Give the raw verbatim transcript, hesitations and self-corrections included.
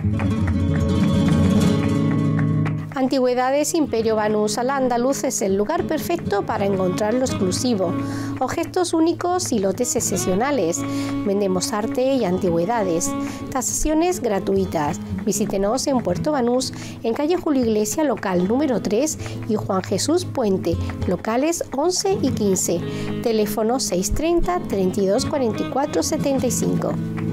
Antigüedades Imperio Banús Al-Ándalus es el lugar perfecto para encontrar lo exclusivo, objetos únicos y lotes excepcionales. Vendemos arte y antigüedades. Tasaciones gratuitas. Visítenos en Puerto Banús, en calle Julio Iglesias, local número tres, y Juan Jesús Puente, locales once y quince. Teléfono seiscientos treinta, treinta y dos cuarenta y cuatro setenta y cinco.